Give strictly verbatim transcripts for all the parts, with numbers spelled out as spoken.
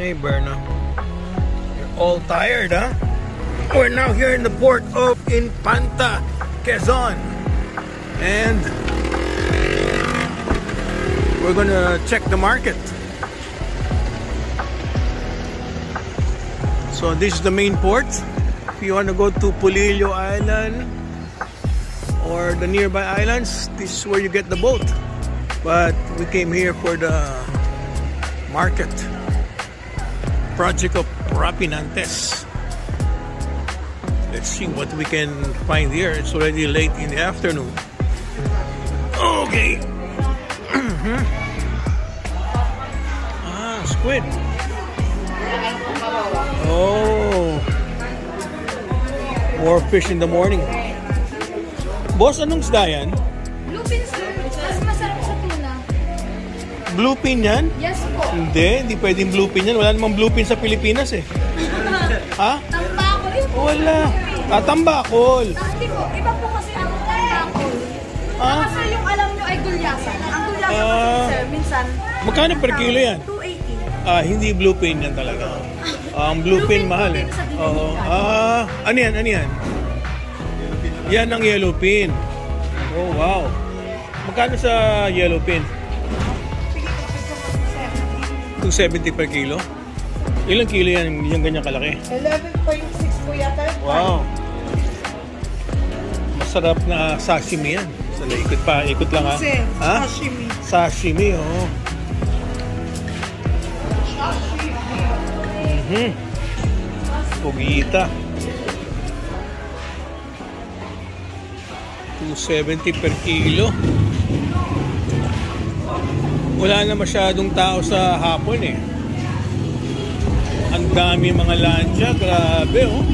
Hey, Berna. You're all tired, huh? We're now here in the port of Infanta, Quezon. And we're gonna check the market. So this is the main port. If you want to go to Pulillo Island or the nearby islands, this is where you get the boat. But we came here for the market project of Rapinantes. Let's see what we can find here. It's already late in the afternoon. Okay. Ah, squid. Oh, more fish in the morning. Boss, anong isda yan? Bluefin, sir. Mas masarap sa tuna. Bluefin yan? Yes po. Hindi, hindi pwedeng bluefin yan. Wala namang bluefin sa Pilipinas eh. Ha? Tambakol yun po. Wala. Ah, tambakol. Hindi po. Iba po kasi ang tambakol. Ah? Baka sir, yung alam nyo ay gulyasan. Ang gulyasan Ah. kasi sir, minsan. Magkano per kilo yan? two eighty. Ah, hindi bluefin yan talaga. Ah, ang bluefin Bluefin mahal po eh. din sa Oo. dinamitan. Ah, ano yan? Ano yan? Yan ang yellowfin. Oh, wow. Magkano sa yellowfin? two seventy per kilo? Ilang kilo yan? Yung ganyan kalaki? eleven point six po yata. Wow. Masarap na sashimi yan. So, ikot pa. Ikot lang ha. Ha? Sashimi. Sashimi, oh. Mm-hmm. Pugita. two seventy per kilo. Wala na masyadong tao sa hapon eh. Ang dami mga lancha, grabe oh.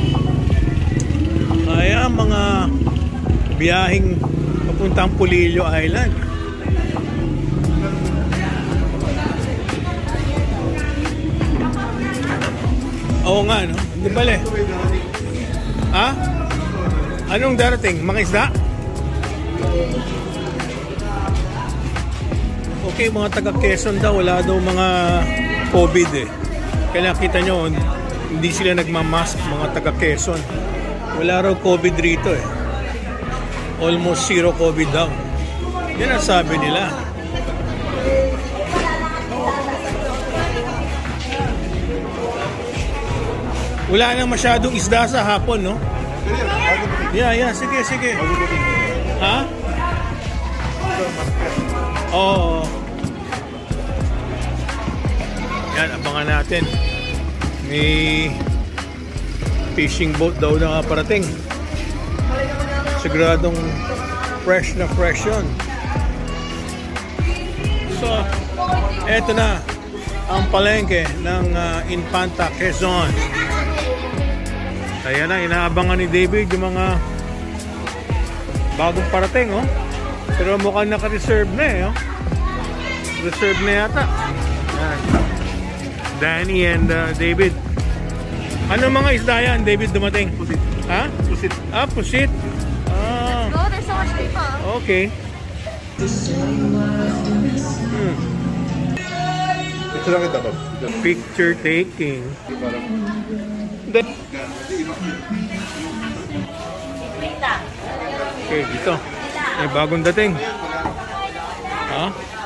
Kaya mga biyaheng papuntang Pulillo Island. Oo nga no, hindi pala eh. Ha? Anong darating? Mga isda? Okay, mga taga Quezon daw, wala daw mga COVID eh. Kaya nakita nyo, hindi sila nagmamask, mga taga Quezon. Wala raw COVID rito eh. Almost zero COVID daw. Yan ang sabi nila. Wala nang masyadong isda sa hapon, no? Yeah, yeah. Sige, sige. Ha? Oo. Yan, abangan natin. May fishing boat daw na parating. Siguradong fresh na fresh yun. So, eto na ang palengke ng uh, Infanta, Quezon. Ayan na, inaabangan ni David yung mga bagong parating, oh. Pero mukhang naka-reserve na eh, oh. Reserve na yata. Ayan. Danny and uh, David. Ano mga isda yan, David, dumating? Pusit. Ha? Pusit. Ah, pusit. Ah. Oh, there's so much people. Okay. Hmm. Ito lang kita, Bob. Picture taking. Okay, dito. May bagong dating. Ha?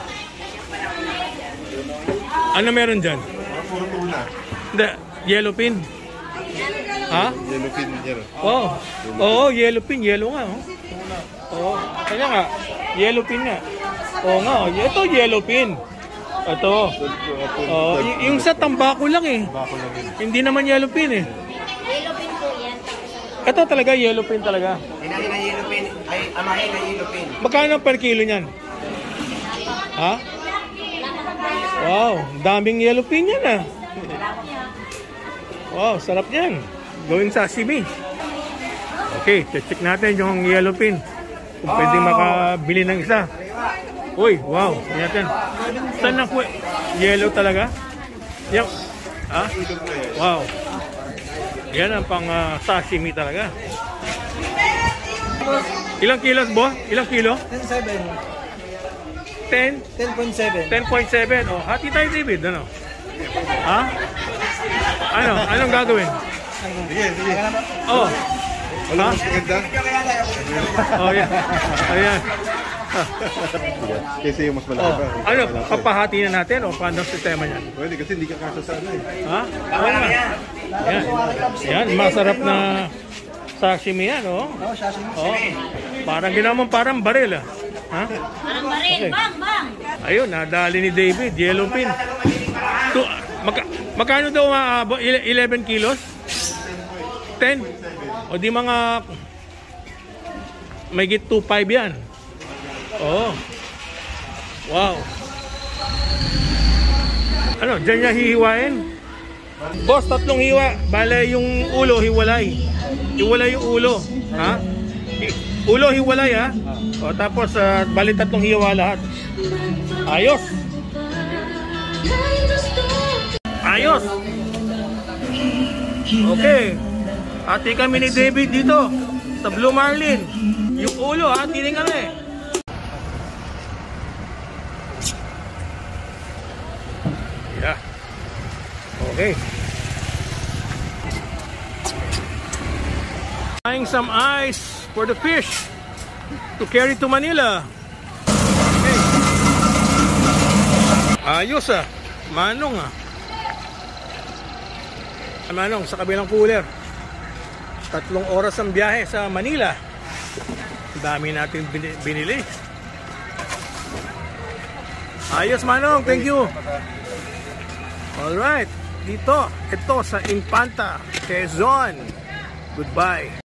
Ano meron dyan? Puro tuna. Hindi, yellowfin. Ha? Yellowfin, yellow. Oo. Oo, yellowfin. Yellow nga, oh. Oo. Kanya nga. Yellowfin nga. Oo nga, oh. Ito, yellowfin. Ito. Oo. Y- yung sa tambako lang eh. Bako lang yun. Hindi naman yellowfin eh. Yellowfin po yan. Ito talaga, yellowfin talaga. Inahin na yellowfin, ay amahin na yellowfin. Magkano per kilo niyan? Ha? Wow, daming yellowfin yan ah. Wow, sarap yan. Gawing sashimi. Okay, check natin yung yellowfin. Kung pwedeng makabili ng isa. Uy, wow. Yan. Saan na po? Yellow talaga? Yan. Ha? Wow. Yan ang pang uh, sashimi talaga. Ilang kilos, bo? Ilang kilo? ten point seven. ten? ten point seven. ten point seven. Oh, hati tayo, David. Ano? Ha? Ano? Anong gagawin? Sige, sige. Oh. Wala Ha? mas maganda. Oh, yan. Ayan. Kasi yung mas malaki Oh. pa. Ano? Papahati na natin o paano ang sistema niyan? Pwede kasi hindi ka kaso sa ano eh. Ha? Oo nga. Yan. Yan. Masarap na sashimi yan, oh. Oo, sashimi. Oh. Parang ginamang parang baril, ah. Ha? Parang baril. Okay. Bang, bang. Ayun, nadali ni David, yellowfin. To, maka, magkano daw uh, eleven kilos? ten? O di mga may git two point five yan. Oh. Wow. Ano, dyan niya hihiwain? Boss, tatlong hiwa. Bale, yung ulo, hiwalay. Hiwalay yung ulo. Ha? Ulo, hiwalay, ha? O, tapos, uh, bale, tatlong hiwa lahat. Ayos. Ayos. Okay. Ati kami ni David dito sa Blue Marlin. Yung ulo, ha? Tining kami. Yeah. Okay. Buying some ice for the fish to carry to Manila. Okay. Ayos, ah. Manong, ah. Manong, sa kabilang cooler. Tatlong oras ang biyahe sa Manila. Dami natin binili. Ayos, Manong. Thank you. Alright. Dito. Ito sa Infanta, Quezon. Goodbye.